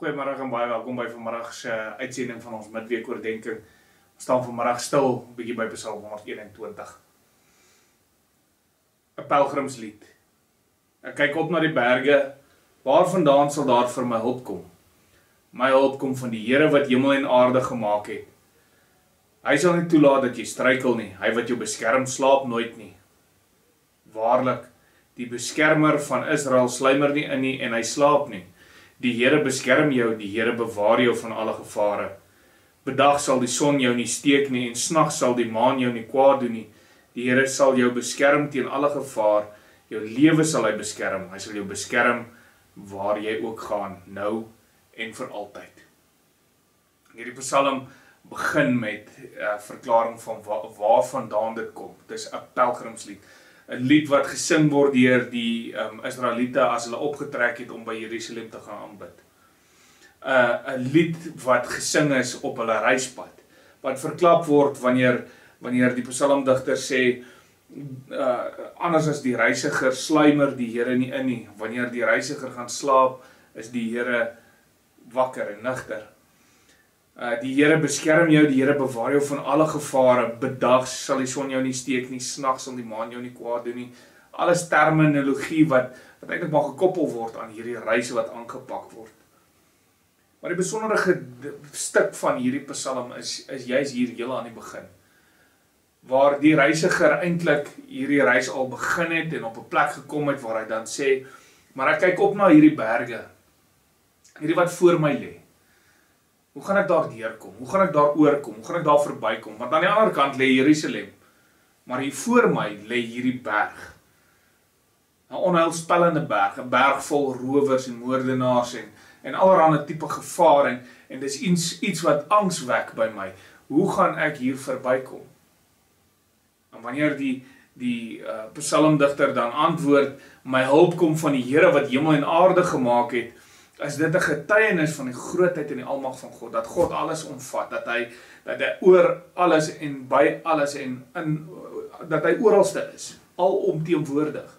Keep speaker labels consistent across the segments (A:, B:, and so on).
A: Goeiemiddag en baie welkom by vanmiddag se uitsending van ons midweek oordenking. Ons staan vanmiddag stil, 'n bietjie by Psalm 121. 'n Pelgrimslied. Ek kyk op na die berge, waarvandaan sal daar vir my hulp kom? My hulp kom van die Here wat hemel en aarde gemaak het. Hy sal nie toelaat dat jy struikel nie, hy wat jou beskerm slaap nooit nie. Waarlik, die beskermer van Israel sluimer nie in nie en hy slaap nie. Die Here beskerm jou, die Here bewaar jou van alle gevare. Bedag sal die son jou nie steek nie en snags sal die maan jou nie kwaad doen nie. Die Here sal jou beskerm teen alle gevaar, jou lewe sal hy beskerm. Hy sal jou beskerm waar jy ook gaan, nou en vir altyd. Hierdie Psalm begin met 'n verklaring van waarvandaan dit kom. Dit is 'n pelgrimslied. 'n Lied wat gesing word deur die Israeliete as hulle opgetrek het om by Jerusalem te gaan aanbid. 'n Lied wat gesing is op hulle reispad. Wat verklap word wanneer die psalmdigter sê anders as die reisiger sluimer die Here nie in nie. Wanneer die reisiger gaan slaap, is die Here wakker en nugter. Die Here beskerm jou, die Here bewaar jou van alle gevare. Bedags sal die son jou nie steek nie, snags sal die maan jou nie kwaad doen nie. Alles terminologie wat eintlik maar gekoppel word aan hierdie reis wat aangepak word. Maar die besondere stuk van hierdie Psalm is juis hier heel aan die begin. Waar die reisiger eintlik hierdie reis al begin het en op 'n plek gekom het waar hy dan sê, maar ek kyk op na hierdie berge, hierdie wat voor my lê. Hoe gaan ek daar deurkom? Hoe gaan ek daar oorkom? Hoe gaan ek daar verbykom? Want aan die ander kant lê Jerusalem. Maar hier voor my lê hierdie berg. 'n Onheilspellende berg, 'n berg vol rowers en moordenaars en allerlei tipe gevaar en dis iets wat angs wek by my. Hoe gaan ek hier verbykom? En wanneer die psalmdigter dan antwoord, my hulp kom van die Here wat hemel en aarde gemaak het, is dit 'n getuienis van die grootheid en die almag van God, dat God alles omvat, dat hy oor alles en by alles dat hy oralste is, alomteenwoordig.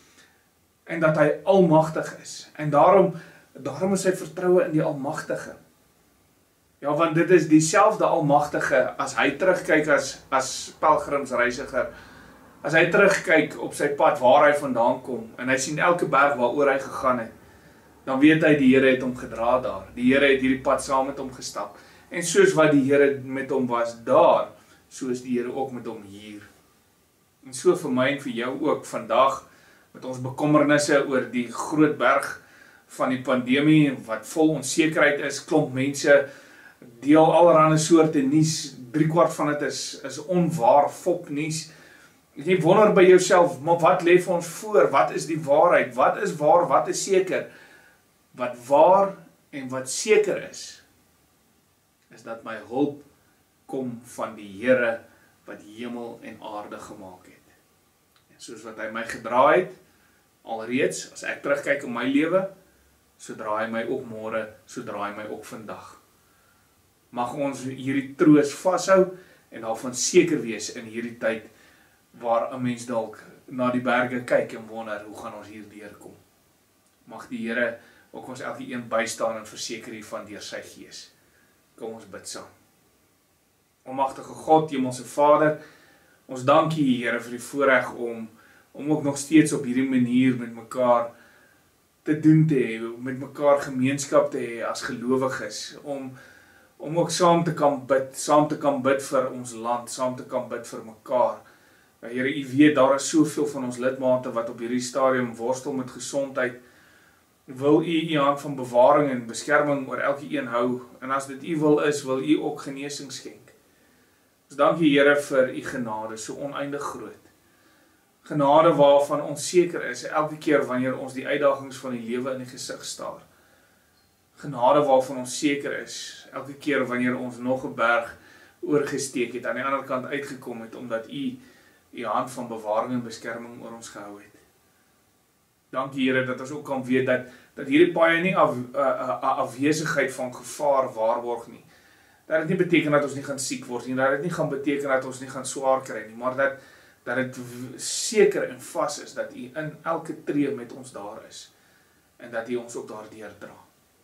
A: En dat hy almagtig is. En daarom is sy vertroue in die Almagtige. Ja, want dit is dieselfde Almagtige as hy terugkyk as pelgrimsreisiger, as hy terugkyk op sy pad waar hy vandaan kom, en hy sien elke berg waaroor hy gegaan het, dan weet hy die Here het hom gedra daar. Die Here het hierdie pad saam met hom gestap. En soos wat die Here met hom was daar, so is die Here ook met hom hier. En so vir my en vir jou ook vandag, met ons bekommernisse oor die groot berg van die pandemie, wat vol onsekerheid is, klomp mense deel allerlei soorte nuus, 3/4 van dit is onwaar, fopnuus. Jy wonder by jouself, maar wat lê vir ons voor? Wat is die waarheid? Wat is waar? Wat is seker? Wat waar en wat seker is dat my hulp kom van die Here wat hemel en aarde gemaak het. En soos wat hy my gedra het, alreeds, as ek terugkyk in my lewe, so dra hy my ook môre, so dra hy my ook vandag. Mag ons hierdie troos vashou en daarvan seker wees in hierdie tyd waar 'n mens dalk na die berge kyk en wonder, hoe gaan ons hier deurkom? Mag die Here ook ons elkeen bystaan en verseker hiervan deur sy Gees. Kom ons bid saam. Almagtige God, Hemelse Vader, ons dank U, Here, vir die voorreg om ook nog steeds op hierdie manier met mekaar te doen te hê, met mekaar gemeenskap te hê as gelowiges, om ook saam te kan bid vir ons land, saam te kan bid vir mekaar. Here, U weet, daar is soveel van ons lidmate wat op hierdie stadium worstel met gesondheid. Wil U hand van bewaring en beskerming oor elkeen hou, en as dit U wil is, wil U ook genesing skenk. Ons dank U, Here, vir U genade, so oneindig groot. Genade waarvan ons seker is, elke keer wanneer ons die uitdagings van die lewe in die gesig staar. Genade waarvan ons seker is, elke keer wanneer ons nog 'n berg oorgesteek het, aan die ander kant uitgekom het, omdat U hand van bewaring en beskerming oor ons gehou het. Dankie, Here, dat ons ook kan weet dat hierdie baie nie 'n afwesigheid van gevaar waarborg nie. Dat dit nie beteken dat ons nie gaan siek word nie, dat dit nie gaan beteken dat ons nie gaan swaar kry nie, maar dat dit seker en vas is dat U in elke tree met ons daar is en dat U ons ook daardeur dra.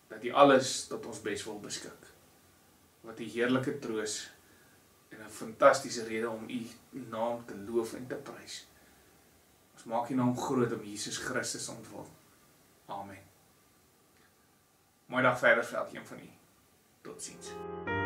A: dat U alles tot ons bes wil beskik. Wat U heerlike troos en 'n fantastiese rede om U naam te loof en te prys. Ons maak U naam groot om Jesus Christus ontwil. Amen. Mooi dag verder vir elkeen van U. Totsiens.